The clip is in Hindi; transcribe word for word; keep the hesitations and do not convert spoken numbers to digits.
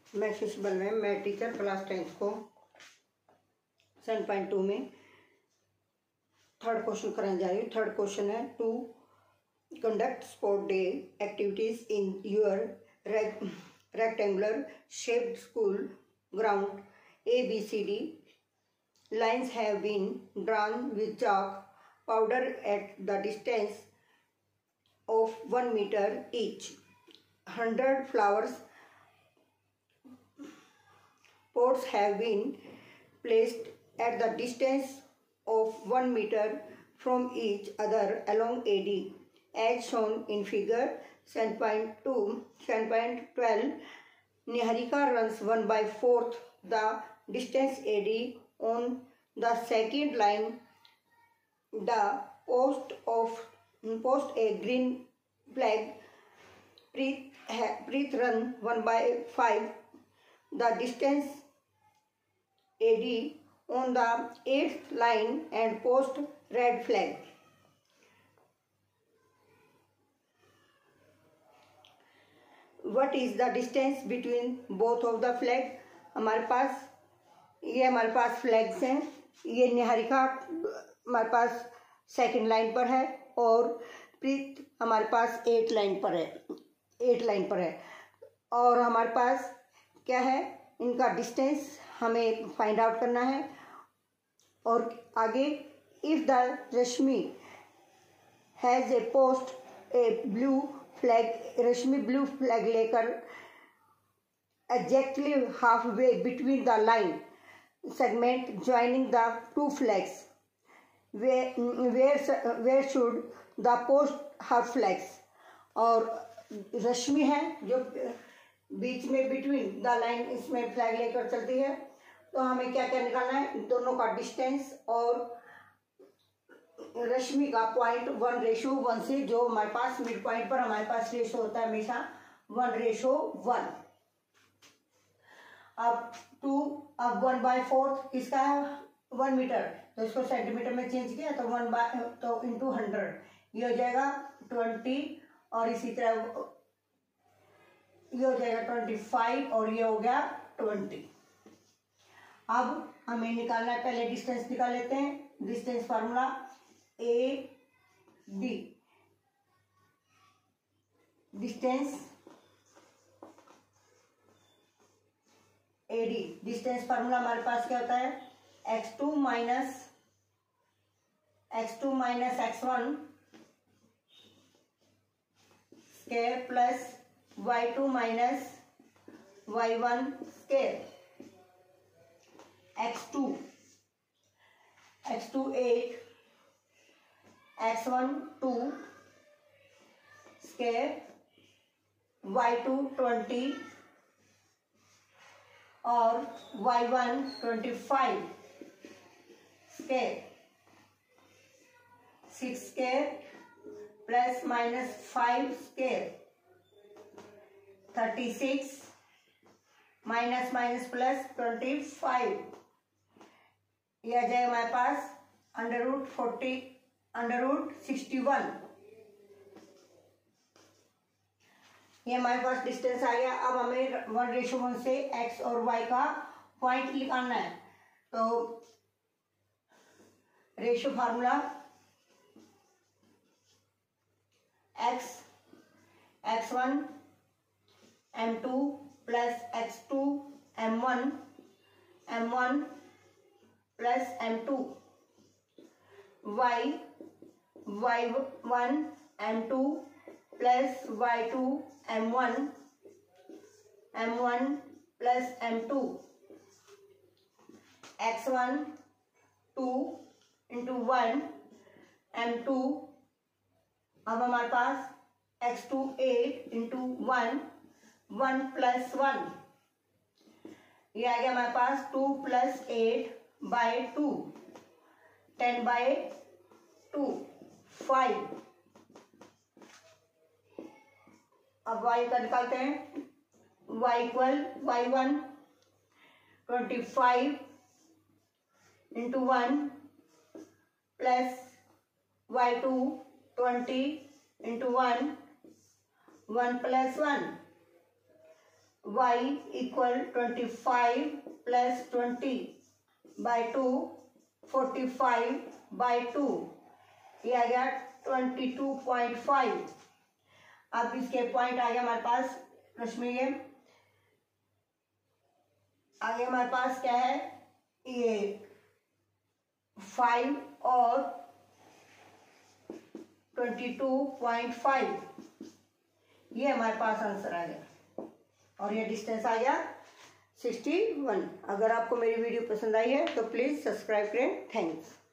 मैं शिशबल में मैं टीचर क्लास टेंथ को सेवन पॉइंट टू में थर्ड क्वेश्चन कराने जा रही हूँ। थर्ड क्वेश्चन है to conduct sport day activities in your rectangular shaped school ground A B C D lines have been drawn with chalk powder at the distance of one meter each. Hundred flowers pots have been placed at the distance of one meter from each other along A D as shown in figure seven point two. seven point twelve. Niharika runs one by fourth the distance A D on the second line. The post of post a green flag. Preet, Preet run one by five the distance A D on the eighth line and post red flag. What is the distance between both of the flag? हमारे पास ये हमारे पास फ्लैग्स हैं। ये निहारिका हमारे पास सेकंड लाइन पर है और प्रीत हमारे पास एट लाइन पर है एट लाइन पर है और हमारे पास क्या है, इनका डिस्टेंस हमें फाइंड आउट करना है। और आगे if the Rashmi has a post a blue flag, Rashmi blue flag लेकर exactly half way between the line segment joining the two flags, where where where should the post her flags? और रश्मि है जो बीच में बिटवीन द लाइन इसमें फ्लैग लेकर चलती है, तो हमें क्या क्या निकालना है, दोनों का डिस्टेंस और रश्मि का पॉइंट वन रेशो वन से, जो हमारे पास मिड पॉइंट पर हमारे पास रेशो होता है हमेशा वन रेशो वन। अब टू अब वन बाय फोर्थ किसका है, वन मीटर, तो इसको सेंटीमीटर में चेंज किया तो वन बाय तो इंटू हंड्रेड ये हो जाएगा ट्वेंटी, और इसी तरह ये हो जाएगा ट्वेंटी फाइव और ये हो गया ट्वेंटी। अब हमें निकालना है, पहले डिस्टेंस निकाल लेते हैं। Distance formula A D, distance A D, distance formula हमारे पास क्या होता है, x two minus x two minus x one square plus y two minus y one square. X two x two eight, x one two square, y two twenty और y one twenty five square. Six square plus minus five square, thirty six minus minus plus twenty five, यह आ जाएगा हमारे पास under root forty under root sixty one. ये हमारे पास डिस्टेंस आ गया। अब हमें वन रेशो वन से एक्स और वाई का पॉइंट निकालना है, तो ratio formula x x one m two plus x two m one m one plus m two, y y one m two plus y two m one m one plus m two, x one two into one m two. अब हमारे पास x two eight into one one plus one, ये आ गया हमारे पास two plus eight by two, ten by two, five. अब y का निकालते हैं, y equal y one twenty five into one plus y two twenty into one one plus one, y equal twenty five plus twenty by two, forty five by two, ये आ गया ट्वेंटी टू पॉइंट फाइव। अब इसके पॉइंट आ गया हमारे पास रश्मि, ये आगे हमारे पास क्या है, ये फाइव और ट्वेंटी टू पॉइंट फाइव, ये हमारे पास आंसर आ गया और ये डिस्टेंस आ गया सिक्सटी वन। अगर आपको मेरी वीडियो पसंद आई है तो प्लीज़ सब्सक्राइब करें। थैंक्स।